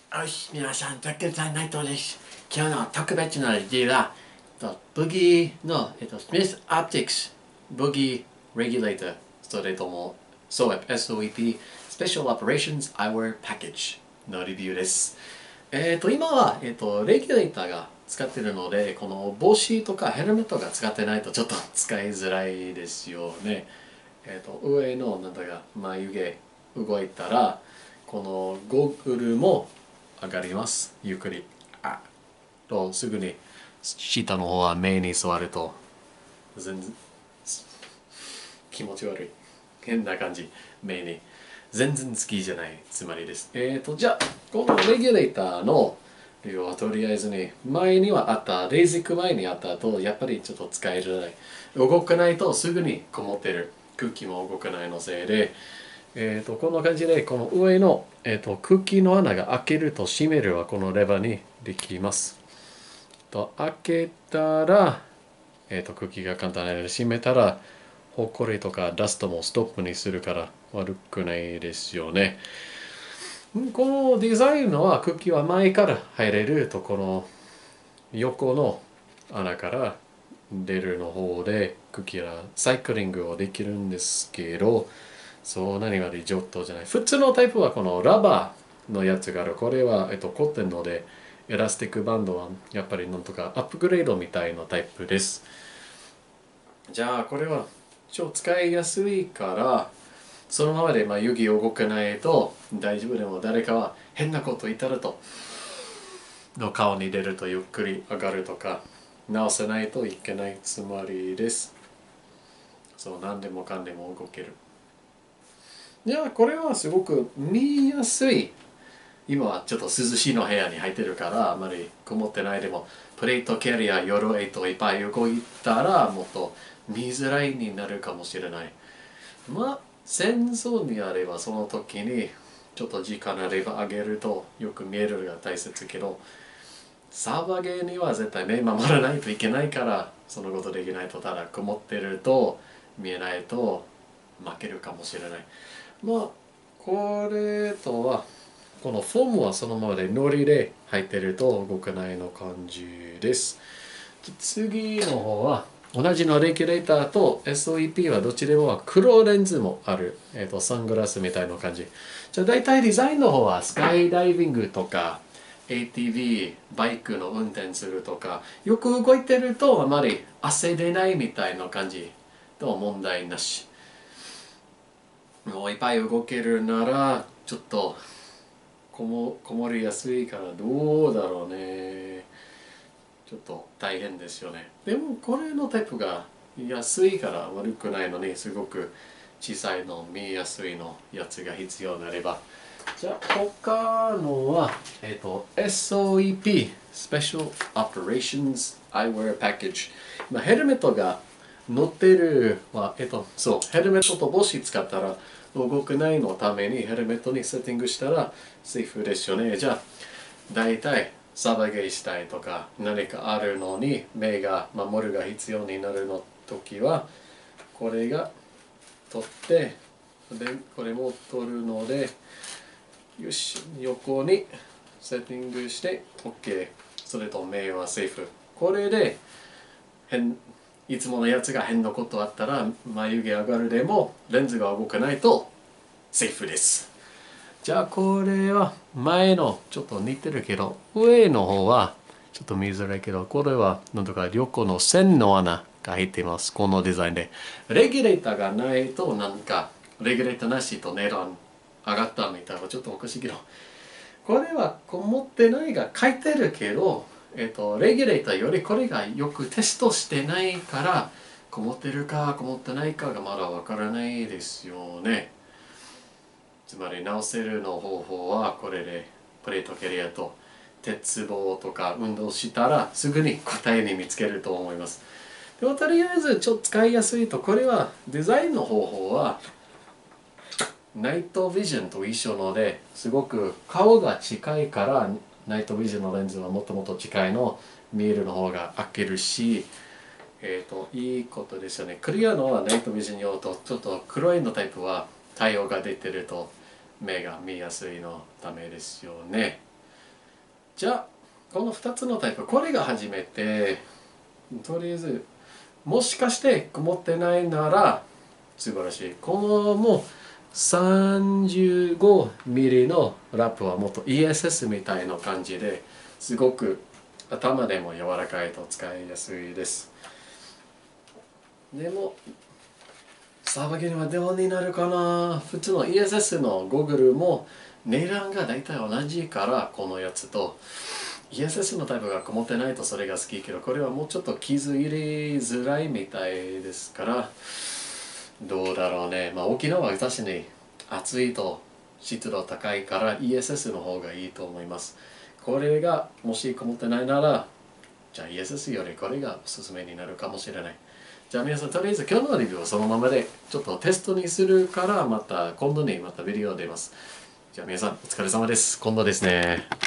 よし、皆さん、竹内内藤です。今日の特別なレビューは、ブギーの、スミス・オプティクス、ブギー・レギュレーター、それとも、SOEP、Special Operations Eyewear Package のレビューです。今は、レギュレーターが使ってるので、この帽子とかヘルメットが使ってないとちょっと使いづらいですよね。上の、なんだか、眉毛動いたら、このゴーグルも上がります。ゆっくり。すぐに下の方は目に座ると全然気持ち悪い。変な感じ。目に。全然好きじゃないつまりです。じゃあ、このレギュレーターの量はとりあえずに、前にはあった、レージック前にあったと、やっぱりちょっと使いづらい。動かないとすぐにこもってる。空気も動かないのせいで、こんな感じで、この上の、空気の穴が開けると閉めるはこのレバーにできます。開けたら、空気が簡単に閉めたら、ほこりとかダストもストップにするから悪くないですよね。このデザインのは空気は前から入れるとこの横の穴から出るの方で空気がサイクリングをできるんですけど、そう何まで上等じゃない。普通のタイプはこのラバーのやつがある。これは、凝ってるのでエラスティックバンドはやっぱりなんとかアップグレードみたいなタイプです。じゃあこれは超使いやすいからそのままで湯気を動かないと大丈夫でも誰かは変なこと言ったらとの顔に出るとゆっくり上がるとか直さないといけないつもりです。そう何でもかんでも動ける。いやこれはすごく見やすい。今はちょっと涼しいの部屋に入ってるからあまり曇ってないでもプレートキャリア夜いっぱい動いたらもっと見づらいになるかもしれない。戦争にあればその時にちょっと時間あれば上げるとよく見えるが大切けどサバゲーには絶対目守らないといけないからそのことできないとただ曇ってると見えないと負けるかもしれない。これとはこのフォームはそのままでノリで入ってると動かないの感じです。次の方は同じのレギュレーターと SOEP はどちらも黒レンズもある、サングラスみたいな感じ。じゃあ大体デザインの方はスカイダイビングとか ATV バイクの運転するとかよく動いてるとあまり汗出ないみたいな感じと問題なし。もういっぱい動けるならちょっとこもりやすいからどうだろうね。ちょっと大変ですよね。でもこれのタイプが安いから悪くないのにすごく小さいの見やすいのやつが必要になれば。じゃあ他のは、SOEP Special Operations Eyewear Package。ヘルメットが乗ってるは、そうヘルメットと帽子使ったら動くないのためにヘルメットにセッティングしたらセーフですよね。じゃあ大体サバゲーしたいとか何かあるのに目が守るが必要になるの時はこれが取ってでこれも取るのでよし横にセッティングして OK。 それと目はセーフ。これでいつものやつが変なことあったら眉毛上がるでもレンズが動かないとセーフです。じゃあこれは前のちょっと似てるけど上の方はちょっと見づらいけどこれはなんとか横の線の穴が入っています。このデザインでレギュレーターがないとなんかレギュレーターなしと値段上がったみたいなちょっとおかしいけどこれはこもってないが書いてるけどレギュレーターよりこれがよくテストしてないからこもってるかこもってないかがまだわからないですよね。つまり直せるの方法はこれでプレートキャリアと鉄棒とか運動したらすぐに答えに見つけると思います。でもとりあえずちょっと使いやすいとこれはデザインの方法はナイトビジョンと一緒のですごく顔が近いからナイトビジョンのレンズはもっともっと近いの見えるの方が開けるしいいことですよね。クリアのはナイトビジョン用とちょっと黒いのタイプは太陽が出てると目が見やすいのためですよね。 じゃあこの2つのタイプ、これが初めて、とりあえずもしかして曇ってないなら素晴らしい。このもう35ミリのラップはもっと ESS みたいな感じですごく頭でも柔らかいと使いやすいです。でもさばきにはどうになるかな。普通の ESS のゴーグルも値段が大体同じからこのやつと ESS のタイプが曇ってないとそれが好きけどこれはもうちょっと傷入れづらいみたいですからどうだろうね。まあ沖縄は確かに暑いと湿度高いから ESS の方がいいと思います。これがもし曇ってないならじゃあ ESS よりこれがおすすめになるかもしれない。じゃあ皆さんとりあえず今日のレビューはそのままでちょっとテストにするからまた今度にまたビデオ出ます。じゃあ皆さんお疲れ様です。今度ですね。